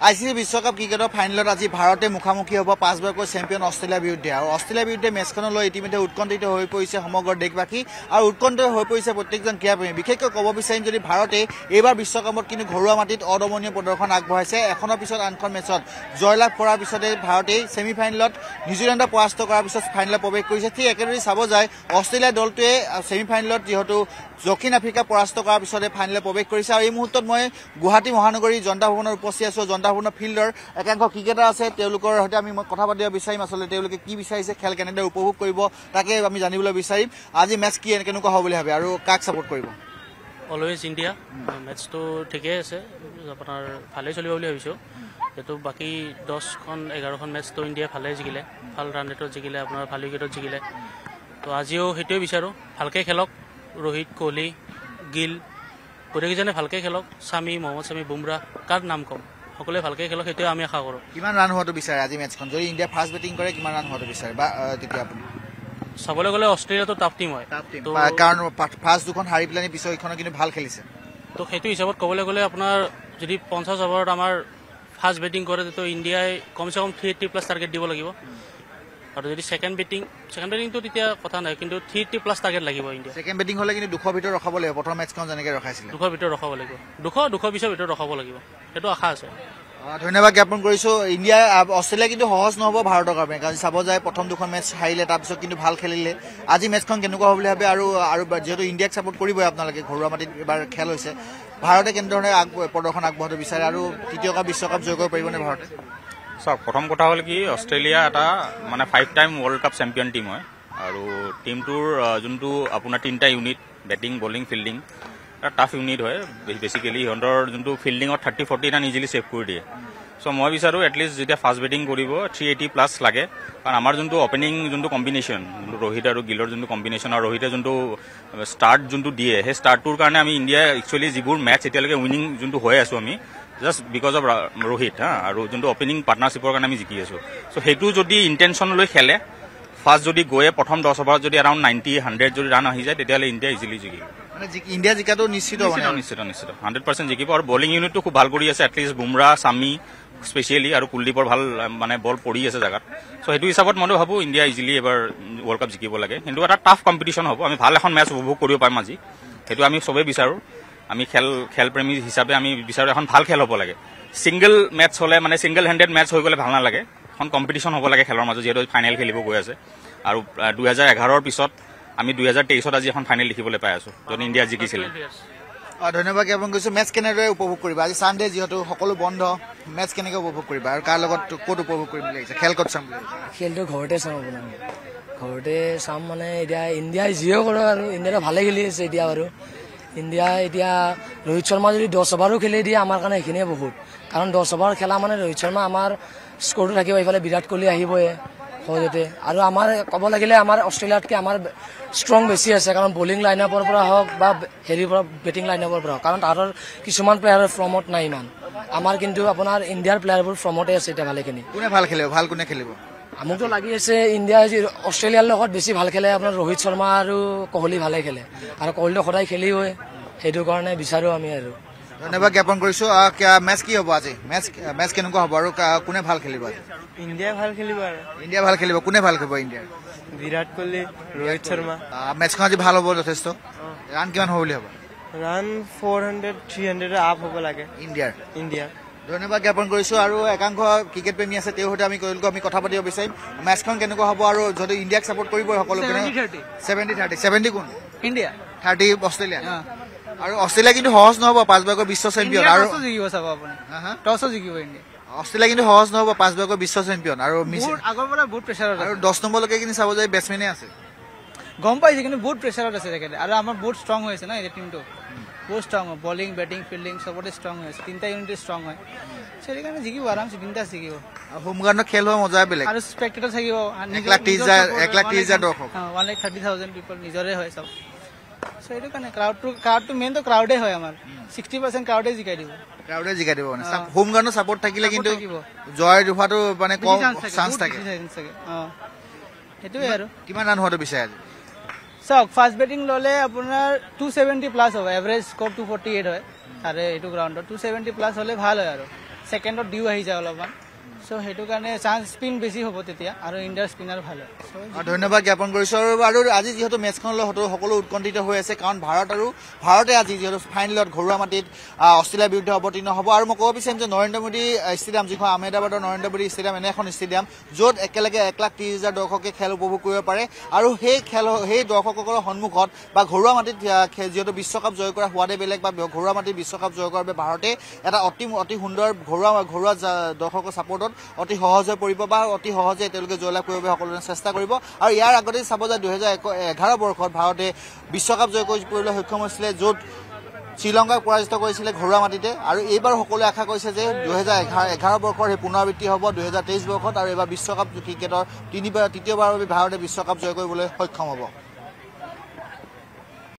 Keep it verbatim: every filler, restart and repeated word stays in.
ICC বিশ্বকাপ ক্ৰিকেটৰ ফাইনেলত আজি ভাৰতে মুখামুখি হ'ব পাঁচবাৰকৈ চেম্পিয়ন অষ্ট্ৰেলিয়াৰ বিৰুদ্ধে আৰু অষ্ট্ৰেলিয়াৰ বিৰুদ্ধে মেচখনলৈ ইতিমধ্যে উৎকণ্ঠিত হৈ পৰিছে সমগ্ৰ দেশবাসী আৰু উৎকণ্ঠিত হৈ পৰিছে প্ৰত্যেকজন ক্ৰীড়াপ্ৰেমী বিশেষকৈ ক'ব বিচাৰিম যদি ভাৰতে এইবাৰ বিশ্বকাপত কিন্তু ঘৰুৱা মাটিত অদমনীয় প্ৰদৰ্শন আগবঢ়াইছে এখনৰ পিছত আনখন মেচত জয়লাভ কৰাৰ পিছতে ভাৰতে ছেমি ফাইনেলত নিউজিলেণ্ডক পৰাস্ত কৰাৰ পিছত ফাইনেলত প্ৰৱেশ কৰিছে ঠিক একেদৰে চাব যায় অষ্ট্ৰেলিয়া দলটোৱে ছেমি ফাইনেলত যিহেতু দক্ষিণ আফ্ৰিকা পৰাস্ত কৰাৰ পিছতে ফাইনেলত প্ৰৱেশ কৰিছে আৰু এই মুহূৰ্তত মই গুৱাহাটী মহানগৰী জনতা ভৱনত উপস্থিত আছো জনতা ভৱনৰ ফিল্ডৰ একাংশ ক্ৰিকেটাৰ আছে তেওঁলোকৰ সৈতে আমি কথা পাতিব বিচাৰিম আচলতে তেওঁলোকে কি বিচাৰিছে খেল কেনেদৰে উপভোগ কৰিব তাকে আমি জানিবলৈ বিচাৰিম আজি মেচ কি কেনেকুৱা হ'ব বুলি ভাবে আৰু কাক সাপোৰ্ট কৰিব অলৱেজ ইণ্ডিয়া মেচটো ঠিকে আছে আপোনাৰ ভালেই চলিব বুলি ভাবিছোঁ যেটো বাকি দহখন এঘাৰখন মেচটো ইণ্ডিয়া ভালেই জিকিলে ভাল ৰান ৰেটত জিকিলে আপোনাৰ ভাল উইকেটত জিকিলে তো আজিও সেইটোৱে বিচাৰোঁ ভালকৈ খেলক ৰোহিত কোহলি গিল গোটেইকেইজনে ভালকৈ খেলক স্বামী মহম্মদ স্বামী বুমৰাহ কাৰ নাম কম সকলোৱে ভালকৈ খেলক সেইটোৱে আমি আশা কৰোঁ কিমান ৰান হোৱাটো বিচাৰে আজি মেচখন যদি ইণ্ডিয়া ফাৰ্ষ্ট বেটিং কৰে কিমান ৰান হোৱাটো বিচাৰে বা তেতিয়া আপুনি চাবলৈ গ'লে অষ্ট্ৰেলিয়াটো টাফ টিম হয় কাৰণ ফাৰ্ষ্ট দুখন হাৰি পেলাই পিছত এইখনো কিন্তু ভাল খেলিছে তো সেইটো হিচাপত ক'বলৈ গ'লে আপোনাৰ যদি পঞ্চাছ অভাৰত আমাৰ ফাৰ্ষ্ট বেটিং কৰে তো ইণ্ডিয়াই কমচে কম থ্ৰী এইট্টি প্লাছ টাৰ্গেট দিব লাগিব আৰু যদি ছেকেণ্ড বেটিং ছেকেণ্ড বেটিংটো তেতিয়া কথা নাই কিন্তু থ্ৰী এইট্টি প্লাছ টাৰ্গেট লাগিব ইণ্ডিয়া ছেকেণ্ড বেটিং হ'লে কিন্তু দুশৰ ভিতৰত ৰখাব লাগিব প্ৰথম মেচখন যেনেকৈ ৰখাইছিলে দুশৰ ভিতৰত ৰখাব লাগিব দুশ দুশ বিছৰ ভিতৰত ৰখাব লাগিব সেইটো আশা আছে ধন্যবাদ জ্ঞাপন কৰিছোঁ ইণ্ডিয়া অষ্ট্ৰেলিয়া কিন্তু সহজ নহ'ব ভাৰতৰ কাৰণে কাৰণ চাব যায় প্ৰথম দুখন মেচ হাৰিলে তাৰপিছত কিন্তু ভাল খেলিলে আজি মেচখন কেনেকুৱা হ'ব বুলি ভাবে আৰু আৰু যিহেতু ইণ্ডিয়াক ছাপোৰ্ট কৰিবই আপোনালোকে ঘৰুৱা মাটিত এবাৰ খেল হৈছে ভাৰতে কেনেধৰণে আগ প্ৰদৰ্শন আগবঢ়াব বিচাৰে আৰু তৃতীয়বাৰ বিশ্বকাপ জয় কৰিব পাৰিবনে ভাৰতে চাওক প্ৰথম কথা হ'ল কি অষ্ট্ৰেলিয়া এটা মানে five time world cup champion team হয় আৰু টিমটোৰ যোনটো আপোনাৰ তিনিটা ইউনিট বেটিং বলিং ফিল্ডিং এটা টাফ ইউনিট হয় বেচিকেলি সিহঁতৰ যোনটো ফিল্ডিঙত thirty forty run easily save কৰি দিয়ে চ' মই বিচাৰোঁ এটলিষ্ট যেতিয়া ফাৰ্ষ্ট বেটিং কৰিব থ্ৰী এইটি প্লাছ লাগে কাৰণ আমাৰ যোনটো অপেনিং যোনটো কম্বিনেশ্যন যোনটো ৰোহিত আৰু গিলৰ যোনটো কম্বিনেশ্যন আৰু ৰোহিতে যোনটো ষ্টাৰ্ট যোনটো দিয়ে সেই ষ্টাৰ্টটোৰ কাৰণে আমি ইণ্ডিয়াই একচুৱেলি যিবোৰ মেচ এতিয়ালৈকে উইনিং যোনটো হৈ আছোঁ আমি জাষ্ট বিকজ অফ ৰোহিত হা আৰু যোনটো অপেনিং পাৰ্টনাৰশ্বিপৰ কাৰণে আমি জিকি আছোঁ চ' সেইটো যদি ইণ্টেনশ্যন লৈ খেলে ফাৰ্ষ্ট যদি গৈয়ে প্ৰথম দহ অভাৰত যদি এৰাউণ্ড নাইণ্টি হাণ্ড্ৰেড যদি ৰান আহি যায় তেতিয়াহ'লে ইণ্ডিয়া ইজিলি জিকিব ইণ্ডিয়া জিকাটো নিশ্চিত নিশ্চিত নিশ্চিত হাণ্ড্ৰেড পাৰ্চেণ্ট জিকিব আৰু বলিং ইউনিটটো খুব ভাল কৰি আছে এটলিষ্ট বুমৰাহ স্বামী স্পেচিয়েলি আৰু কুলদীপৰ ভাল মানে বল পৰি আছে জেগাত চ' সেইটো হিচাপত মই ভাবোঁ ইণ্ডিয়া ইজিলি এবাৰ ৱৰ্ল্ড কাপ জিকিব লাগে কিন্তু এটা টাফ কম্পিটিশ্যন হ'ব আমি ভাল এখন মেচ উপভোগ কৰিব পাৰিম আজি সেইটো আমি চবেই বিচাৰোঁ আমি খেল খেলপ্ৰেমী হিচাপে আমি বিচাৰোঁ এখন ভাল খেল হ'ব লাগে ছিংগল মেচ হ'লে মানে ছিংগল হেণ্ডেড মেচ হৈ গ'লে ভাল নালাগে এখন কম্পিটিশ্যন হ'ব লাগে খেলৰ মাজত যিহেতু ফাইনেল খেলিব গৈ আছে আৰু দুহেজাৰ এঘাৰৰ পিছত আমি দুহেজাৰ তেইছত আজি এখন ফাইনেল দেখিবলৈ পাই আছোঁ য'ত ইণ্ডিয়া জিকিছিলে ধন্যবাদ জ্ঞাপন কৰিছোঁ মেচ কেনেদৰে উপভোগ কৰিবা আজি ছানডে যিহেতু সকলো বন্ধ মেচ কেনেকৈ উপভোগ কৰিবা আৰু কাৰ লগত ক'ত উপভোগ কৰিম বুলি লাগিছে খেল ক'ত চাম বুলি খেলটো ঘৰতে চাম আপোনাৰ ঘৰতে চাম মানে এতিয়া ইণ্ডিয়াই যিও কৰে আৰু ইণ্ডিয়াটো ভালে খেলি আছে এতিয়া বাৰু ইণ্ডিয়া এতিয়া ৰোহিত শৰ্মা যদি দহ অভাৰো খেলি দিয়ে আমাৰ কাৰণে সেইখিনিয়ে বহুত কাৰণ দহ অভাৰ খেলা মানে ৰোহিত শৰ্মা আমাৰ স্ক'ৰটো থাকিব এইফালে বিৰাট কোহলি আহিবই সহজতে আৰু আমাৰ ক'ব লাগিলে আমাৰ অষ্ট্ৰেলিয়াতকৈ আমাৰ ষ্ট্ৰং বেছি আছে কাৰণ বলিং লাইন আপৰ পৰা হওক বা হেৰিৰ পৰা বেটিং লাইন আপৰ পৰা হওক কাৰণ তাহাঁতৰ কিছুমান প্লেয়াৰৰ ফৰ্মত নাই ইমান আমাৰ কিন্তু আপোনাৰ ইণ্ডিয়াৰ প্লেয়াৰবোৰ ফৰ্মতে আছে এতিয়া ভালেখিনি কোনে ভাল খেলিব ভাল কোনে খেলিব আমোকতো লাগি আছে ইণ্ডিয়া অষ্ট্ৰেলিয়াৰ লগত বেছি ভাল খেলে আপোনাৰ ৰোহিত শৰ্মা আৰু কোহলি ভালে খেলে আৰু কোহলিটো সদায় খেলিবই সেইটো কাৰণে বিচাৰোঁ আমি আৰু ধন্যবাদ জ্ঞাপন কৰিছোঁ মেচ কি হ'ব আজি মেচ মেচ কেনেকুৱা হ'ব আৰু কোনে ভাল খেলিব আজি ইণ্ডিয়া ভাল খেলিব আৰু ইণ্ডিয়া ভাল খেলিব কোনে ভাল খেলিব ইণ্ডিয়াৰ বিৰাট কোহলি ৰোহিত শৰ্মা মেচখন আজি ভাল হ'ব যথেষ্ট ৰান কিমান হ'ব বুলি হ'ব run four hundred three hundred up হ'ব লাগে ইণ্ডিয়াৰ ইণ্ডিয়াৰ ধন্যবাদ জ্ঞাপন কৰিছোঁ আৰু একাংশ ক্ৰিকেট প্ৰেমী আছে তেওঁৰ সৈতে আমি তেওঁলোকক আমি কথা পাতিব বিচাৰিম মেচখন কেনেকুৱা হ'ব আৰু যদি ইণ্ডিয়াক ছাপোৰ্ট কৰিবই সকলো ছেভেণ্টি থাৰ্টি ছেভেণ্টি কোন ইণ্ডিয়া থাৰ্টি অষ্ট্ৰেলিয়া আৰু অষ্ট্ৰেলিয়া কিন্তু সহজ নহ'ব পাঁচবাৰকৈ বিশ্ব চেম্পিয়ন আৰু জিকিব চাব আপুনি টছো জিকিব ইণ্ডিয়া অষ্ট্ৰেলিয়া কিন্তু সহজ নহ'ব পাঁচবাৰকৈ বিশ্ব চেম্পিয়ন আৰু আগৰ পৰা বহুত প্ৰেছাৰত আৰু দহ নম্বৰলৈকে কিন্তু চাব যায় বেটছমেনে আছে গম পাইছে কিন্তু বহুত প্ৰেছাৰত আছে তেখেতে আৰু আমাৰ বহুত ষ্ট্ৰং হৈ আছে ন এতিয়া টিমটো বহুত ষ্ট্ৰং হয় বলিং বেটিং ফিল্ডিং চবতে ষ্ট্ৰং হৈ আছে তিনিটা ইউনিট ষ্ট্ৰং হয় সেইকাৰণে জিকিব আৰামছে বিন্দাছ জিকিব হোম গ্ৰাউণ্ডত খেল হোৱা মজা বেলেগ আৰু স্পেক্টেটৰ থাকিব এক লাখ ত্ৰিছ হাজাৰ এক লাখ ত্ৰিছ হাজাৰ দৰ্শক one lakh thirty thousand people নিজৰে হয় চব চ' সেইটো কাৰণে ক্ৰাউডটো ক্ৰাউডটো মেইনটো ক্ৰাউডে হয় আমাৰ ছিক্সটি পাৰ্চেণ্ট ক্ৰাউডে জিকাই দিব ক্ৰাউডে জিকাই দিব মানে হোম গ্ৰাউণ্ডত ছাপৰ্ট থাকিলে কিন্তু জয় হোৱাটো মানে কম চান্স থাকে অঁ সেইটোৱে আৰু কিমান ৰান হোৱাটো বিচাৰে আজি চাওক ফাৰ্ষ্ট বেটিং ল'লে আপোনাৰ টু ছেভেণ্টি প্লাছ হ'ব average score two forty eight হয় তাৰে এইটো গ্ৰাউণ্ডত টু ছেভেণ্টি প্লাছ হ'লে ভাল হয় আৰু ছেকেণ্ডত দিও আহি যায় অলপমান চ' সেইটো কাৰণে চান্স স্পিন বেছি হ'ব তেতিয়া আৰু ইণ্ডিয়াৰ স্পিনাৰ ভাল হয় আৰু ধন্যবাদ জ্ঞাপন কৰিছোঁ আৰু আৰু আজি যিহেতু মেটছখনলৈ সকলো উৎকণ্ঠিত হৈ আছে কাৰণ ভাৰত আৰু ভাৰতে আজি যিহেতু ফাইনেলত ঘৰুৱা মাটিত অষ্ট্ৰেলিয়াৰ বিৰুদ্ধে অৱতীৰ্ণ হ'ব আৰু মই ক'ব বিচাৰিম যে নৰেন্দ্ৰ মোদী ষ্টেডিয়াম যিখন আহমেদাবাদৰ নৰেন্দ্ৰ মোদী ষ্টেডিয়াম এনে এখন ষ্টেডিয়াম য'ত একেলগে এক লাখ ত্ৰিছ হাজাৰ দৰ্শকে খেল উপভোগ কৰিব পাৰে আৰু সেই খেল সেই দৰ্শকসকলৰ সন্মুখত বা ঘৰুৱা মাটিত যিহেতু বিশ্বকাপ জয় কৰা সোৱাদে বেলেগ বা ঘৰুৱা মাটিত বিশ্বকাপ জয় কৰাৰ বাবে ভাৰতে এটা অতি অতি সুন্দৰ ঘৰুৱা ঘৰুৱা দৰ্শকৰ ছাপোৰ্টত অতি সহজ হৈ পৰিব বা অতি সহজে তেওঁলোকে জয়লাভ কৰিবলৈ সকলোৰে চেষ্টা কৰিব আৰু ইয়াৰ আগতে চাব যে দুহেজাৰ এঘাৰ বৰ্ষত ভাৰতে বিশ্বকাপ জয় কৰিবলৈ সক্ষম হৈছিলে য'ত শ্ৰীলংকাক পৰাজিত কৰিছিলে ঘৰুৱা মাটিতে আৰু এইবাৰ সকলোৱে আশা কৰিছে যে দুহেজাৰ এঘাৰ এঘাৰ বৰ্ষৰ সেই পুনৰাবৃত্তি হ'ব দুহেজাৰ তেইছ বৰ্ষত আৰু এইবাৰ বিশ্বকাপ ক্ৰিকেটৰ তিনিবাৰ তৃতীয়বাৰৰ বাবে ভাৰতে বিশ্বকাপ জয় কৰিবলৈ সক্ষম হ'ব।